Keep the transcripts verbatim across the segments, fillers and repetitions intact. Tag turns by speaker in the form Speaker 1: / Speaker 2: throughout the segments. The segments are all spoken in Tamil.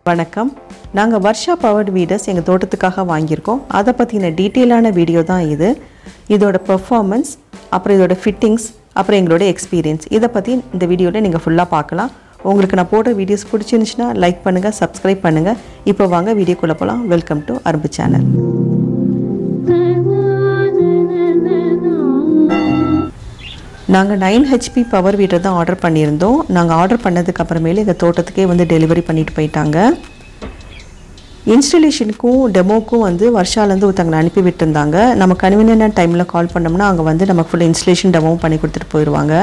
Speaker 1: வணக்கம். நாங்கள் வர்ஷா பவர்டு வீடர்ஸ் எங்கள் தோட்டத்துக்காக வாங்கியிருக்கோம். அதை பற்றின டீட்டெயிலான வீடியோ தான் இது. இதோட பெர்ஃபார்மன்ஸ், அப்புறம் இதோட ஃபிட்டிங்ஸ், அப்புறம் எங்களோட எக்ஸ்பீரியன்ஸ், இதை பற்றி இந்த வீடியோவில் நீங்கள் ஃபுல்லாக பார்க்கலாம். உங்களுக்கு நான் போடுற வீடியோஸ் பிடிச்சிருந்துச்சுன்னா லைக் பண்ணுங்கள், சப்ஸ்கிரைப் பண்ணுங்கள். இப்போ வாங்க வீடியோக்குள்ளே போகலாம். Welcome to Arumbu channel. நாங்கள் நைன் ஹெச்பி பவர் வீடர் தான் ஆர்டர் பண்ணியிருந்தோம். நாங்கள் ஆர்டர் பண்ணதுக்கு அப்புறமேலே எங்கள் தோட்டத்துக்கே வந்து டெலிவரி பண்ணிட்டு போயிட்டாங்க. இன்ஸ்டலேஷனுக்கும் டெமோக்கும் வந்து வர்ஷாலேருந்து ஒருத்தவங்களை அனுப்பி விட்டுருந்தாங்க. நம்ம கன்வீனியன்ட் டைமில் கால் பண்ணோம்னா அங்கே வந்து நமக்கு ஃபுல் இன்ஸ்டலேஷன் டெமோவும் பண்ணி கொடுத்துட்டு போயிடுவாங்க.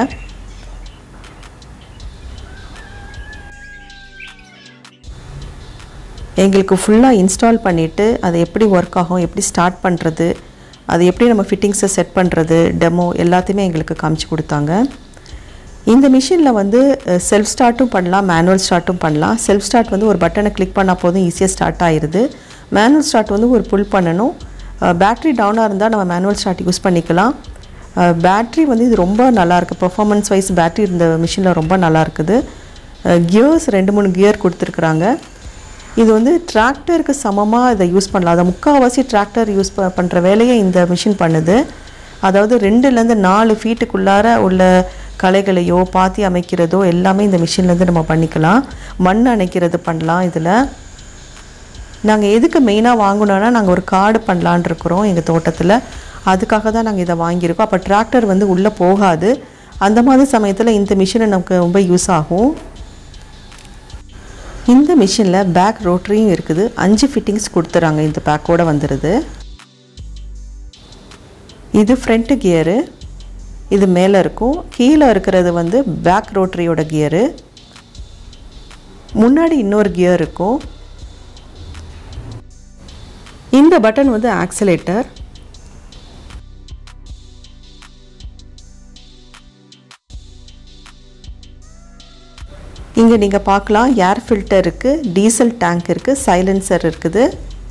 Speaker 1: எங்களுக்கு ஃபுல்லாக இன்ஸ்டால் பண்ணிவிட்டு அதை எப்படி ஒர்க் ஆகும், எப்படி ஸ்டார்ட் பண்ணுறது, அது எப்படி நம்ம ஃபிட்டிங்ஸை செட் பண்ணுறது, டெமோ எல்லாத்தையுமே எங்களுக்கு காமிச்சு கொடுத்தாங்க. இந்த மிஷினில் வந்து செல்ஃப் ஸ்டார்ட்டும் பண்ணலாம், மேனுவல் ஸ்டார்ட்டும் பண்ணலாம். செல்ஃப் ஸ்டார்ட் வந்து ஒரு பட்டனை கிளிக் பண்ணால் போதும், ஈஸியாக ஸ்டார்ட் ஆகிடுது. மேனுவல் ஸ்டார்ட் வந்து ஒரு புல் பண்ணணும். பேட்ரி டவுனாக இருந்தால் நம்ம மேனுவல் ஸ்டார்ட் யூஸ் பண்ணிக்கலாம். பேட்ரி வந்து இது ரொம்ப நல்லாயிருக்கு. பெர்ஃபார்மன்ஸ் வைஸ் பேட்ரி இந்த மிஷினில் ரொம்ப நல்லா இருக்குது. கியர்ஸ் ரெண்டு மூணு கியர் கொடுத்துருக்குறாங்க. இது வந்து டிராக்டருக்கு சமமாக இதை யூஸ் பண்ணலாம். அதை முக்கால்வாசி டிராக்டர் யூஸ் ப பண்ணுற வேலையை இந்த மிஷின் பண்ணுது. அதாவது ரெண்டுலேருந்து நாலு ஃபீட்டுக்குள்ளார உள்ள களைகளையோ பாத்தி அமைக்கிறதோ எல்லாமே இந்த மிஷின்லேருந்து நம்ம பண்ணிக்கலாம். மண் அணைக்கிறது பண்ணலாம். இதில் நாங்கள் எதுக்கு மெயினாக வாங்கினோன்னா, நாங்கள் ஒரு காடு பண்ணலான் இருக்கிறோம் எங்கள் தோட்டத்தில். அதுக்காக தான் நாங்கள் இதை வாங்கியிருக்கோம். அப்போ டிராக்டர் வந்து உள்ளே போகாது. அந்த மாதிரி சமயத்தில் இந்த மிஷினை நமக்கு ரொம்ப யூஸ் ஆகும். இந்த மிஷினில் பேக் ரோட்டரியும் இருக்குது. அஞ்சு ஃபிட்டிங்ஸ் கொடுத்துறாங்க. இந்த பேக்கோடு வந்துடுது. இது ஃப்ரண்ட்டு கியரு, இது மேலே இருக்கும். கீழே இருக்கிறது வந்து பேக் ரோட்டரியோட கியரு. முன்னாடி இன்னொரு கியர் இருக்கும். இந்த பட்டன் வந்து ஆக்சிலேட்டர். இங்கே நீங்கள் பார்க்கலாம், ஏர் ஃபில்டர் இருக்குது, டீசல் டேங்க் இருக்குது, சைலன்சர் இருக்குது.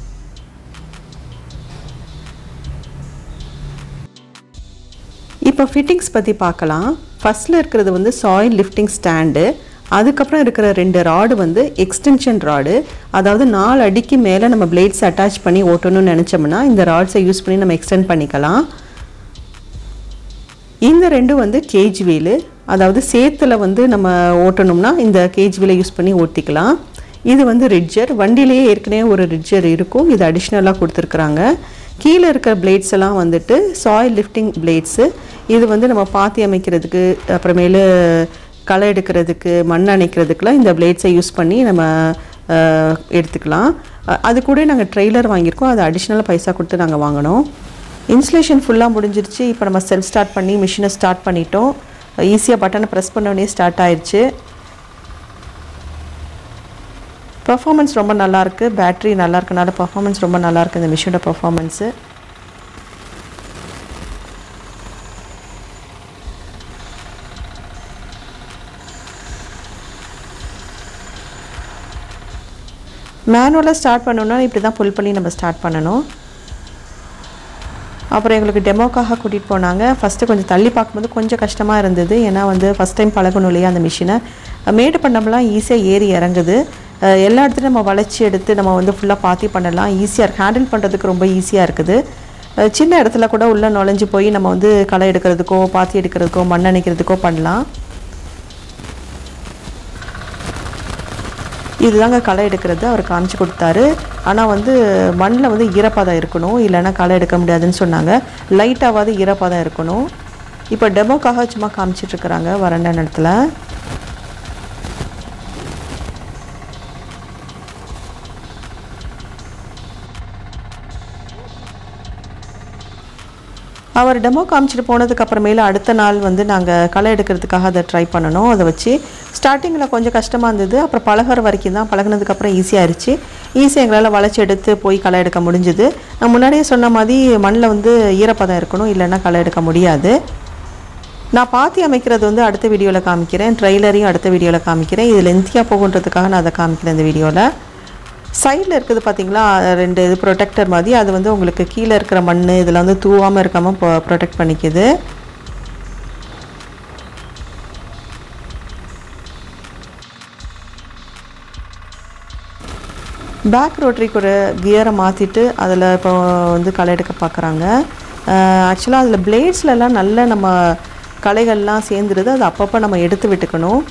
Speaker 1: இப்போ ஃபிட்டிங்ஸ் பற்றி பார்க்கலாம். ஃபஸ்ட்டில் இருக்கிறது வந்து சாயில் லிஃப்டிங் ஸ்டாண்டு. அதுக்கப்புறம் இருக்கிற ரெண்டு ராடு வந்து எக்ஸ்டென்ஷன் ராடு. அதாவது நாலு அடிக்கு மேலே நம்ம பிளேட்ஸ் அட்டாச் பண்ணி ஓட்டணும்னு நினச்சோம்னா இந்த ராட்ஸை யூஸ் பண்ணி நம்ம எக்ஸ்டெண்ட் பண்ணிக்கலாம். இந்த ரெண்டும் வந்து கேஜ் வீலு. அதாவது சேத்துல வந்து நம்ம ஓட்டணும்னா இந்த கேஜ் வீலை யூஸ் பண்ணி ஓட்டிக்கலாம். இது வந்து ரிட்ஜர். வண்டியிலேயே ஏற்கனவே ஒரு ரிட்ஜர் இருக்கும், இது அடிஷ்னலாக கொடுத்துருக்குறாங்க. கீழே இருக்கிற பிளேட்ஸ் எல்லாம் வந்துட்டு சாயில் லிஃப்டிங் பிளேட்ஸு. இது வந்து நம்ம பாத்தி அமைக்கிறதுக்கு, அப்புறமேலு களை எடுக்கிறதுக்கு, மண் அணைக்கிறதுக்குலாம் இந்த பிளேட்ஸை யூஸ் பண்ணி நம்ம எடுத்துக்கலாம். அது கூட நாங்கள் ட்ரெய்லர் வாங்கியிருக்கோம். அது அடிஷ்னலாக பைசா கொடுத்து நாங்கள் வாங்கினோம். இன்ஸ்டலேஷன் ஃபுல்லாக முடிஞ்சிருச்சு. இப்போ நம்ம செல்ஃப் ஸ்டார்ட் பண்ணி மிஷினை ஸ்டார்ட் பண்ணிட்டோம். ஈஸியாக பட்டனை ப்ரெஸ் பண்ணோடனே ஸ்டார்ட் ஆயிடுச்சு. பர்ஃபார்மன்ஸ் ரொம்ப நல்லாயிருக்கு. பேட்ரி நல்லா இருக்கனால பர்ஃபார்மன்ஸ் ரொம்ப நல்லாயிருக்கு இந்த மிஷினோட பர்ஃபார்மன்ஸு. மேனுவலாக ஸ்டார்ட் பண்ணோன்னா இப்படி தான் புல் பண்ணி நம்ம ஸ்டார்ட் பண்ணணும். அப்புறம் எங்களுக்கு டெமோக்காக கூட்டிகிட்டு போனாங்க. ஃபஸ்ட்டு கொஞ்சம் தள்ளி பார்க்கும்போது கொஞ்சம் கஷ்டமாக இருந்தது. ஏன்னா வந்து ஃபஸ்ட் டைம் பழகணும் இல்லையா அந்த மிஷினை. மேடு பண்ணமெல்லாம் ஈஸியாக ஏறி இறங்குது. எல்லா இடத்துலையும் நம்ம வளைச்சி எடுத்து நம்ம வந்து ஃபுல்லாக பாத்தி பண்ணலாம். ஈஸியாக இருக்குது, ஹேண்டில் பண்ணுறதுக்கு ரொம்ப ஈஸியாக இருக்குது. சின்ன இடத்துல கூட உள்ளே நுழைஞ்சு போய் நம்ம வந்து களை எடுக்கிறதுக்கோ பாத்தி எடுக்கிறதுக்கோ மண் அணைக்கிறதுக்கோ பண்ணலாம். இதுதாங்க களை எடுக்கிறது. அவர் காமிச்சு கொடுத்தாரு. ஆனால் வந்து மண்ணில் வந்து ஈரப்பதம் இருக்கணும், இல்லைன்னா களை எடுக்க முடியாதுன்னு சொன்னாங்க. லைட்டாவது ஈரப்பதம் இருக்கணும். இப்போ டெமோக்காக சும்மா காமிச்சிட்ருக்குறாங்க வறண்ட நேரத்தில். அவர் டெமோ காமிச்சிட்டு போனதுக்கு அப்புறமேல அடுத்த நாள் வந்து நாங்கள் களை எடுக்கிறதுக்காக அதை ட்ரை பண்ணணும். அதை வச்சு ஸ்டார்டிங்கில் கொஞ்சம் கஷ்டமாக இருந்தது. அப்புறம் பழகிற வரைக்கும் தான், பழகினதுக்கப்புறம் ஈஸியாகிடுச்சு. ஈஸியாக எங்களால் வளைச்சி எடுத்து போய் களை எடுக்க முடிஞ்சுது. நான் முன்னாடியே சொன்ன மாதிரி மண்ணில் வந்து ஈரப்பதம் இருக்கணும், இல்லைன்னா களை எடுக்க முடியாது. நான் பாத்தி அமைக்கிறது வந்து அடுத்த வீடியோவில் காமிக்கிறேன். ட்ரெய்லரையும் அடுத்த வீடியோவில் காமிக்கிறேன். இது லென்த்தியாக போகுன்றதுக்காக நான் அதை காமிக்கிறேன் இந்த வீடியோவில். சைடில் இருக்குது பார்த்தீங்களா, ரெண்டு இது ப்ரொடெக்டர் மாதிரி. அது வந்து உங்களுக்கு கீழே இருக்கிற மண் இதில் வந்து தூவாமல் இருக்காமல் ப்ரொடெக்ட் பண்ணிக்குது. பேக் ரோட்டரிக்கு ஒரு கியரை மாற்றிட்டு அதில் இப்போ வந்து களை எடுக்க பார்க்குறாங்க. ஆக்சுவலாக அதில் பிளேட்ஸ்லலாம் நல்ல நம்ம களைகள்லாம் சேர்ந்துருது. அது அப்பப்போ நம்ம எடுத்து விட்டுக்கணும்.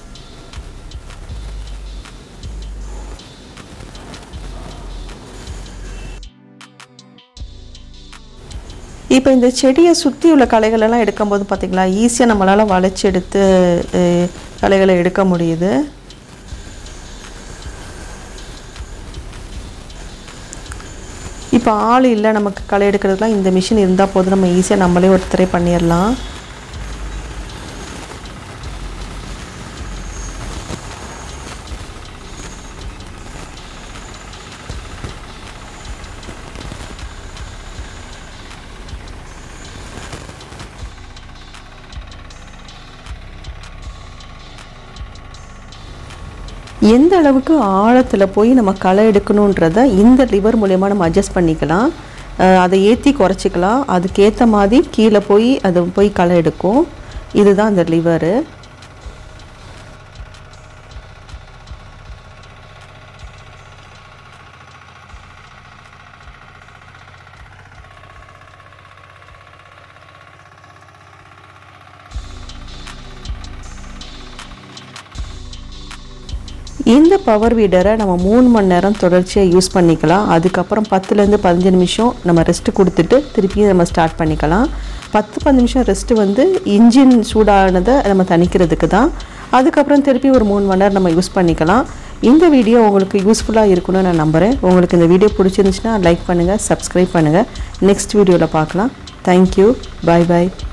Speaker 1: இப்போ இந்த செடியை சுற்றி உள்ள களைகளெல்லாம் எடுக்கும்போது பார்த்திங்களா ஈஸியாக நம்மளால் வளைச்சி எடுத்து களைகளை எடுக்க முடியுது. இப்போ ஆள் இல்லை நமக்கு களை எடுக்கிறதுலாம் இந்த மிஷின் இருந்தால் போதும், நம்ம ஈஸியாக நம்மளே ஒருத்தரே பண்ணிடலாம். எந்த அளவுக்கு ஆழத்தில் போய் நம்ம களை எடுக்கணுன்றதை இந்த லிவர் மூலயமா நம்ம அட்ஜஸ்ட் பண்ணிக்கலாம். அதை ஏற்றி குறைச்சிக்கலாம். அதுக்கேற்ற மாதிரி கீழே போய் அது போய் களை எடுக்கும். இதுதான் இந்த லிவரு. இந்த பவர் வீடரை நம்ம மூணு மணி நேரம் தொடர்ச்சியாக யூஸ் பண்ணிக்கலாம். அதுக்கப்புறம் பத்துலேருந்து பதினஞ்சு நிமிஷம் நம்ம ரெஸ்ட்டு கொடுத்துட்டு திருப்பி நம்ம ஸ்டார்ட் பண்ணிக்கலாம். பத்து பதினஞ்சு நிமிஷம் ரெஸ்ட்டு வந்து இன்ஜின் சூடானதை நம்ம தணிக்கிறதுக்கு தான். அதுக்கப்புறம் திருப்பி ஒரு மூணு மணி நேரம் நம்ம யூஸ் பண்ணிக்கலாம். இந்த வீடியோ உங்களுக்கு யூஸ்ஃபுல்லாக இருக்குன்னு நான் நம்புகிறேன். உங்களுக்கு இந்த வீடியோ பிடிச்சிருந்துச்சுன்னா லைக் பண்ணுங்கள், சப்ஸ்கிரைப் பண்ணுங்கள். நெக்ஸ்ட் வீடியோவில் பார்க்கலாம். தேங்க்யூ. பாய் பாய்.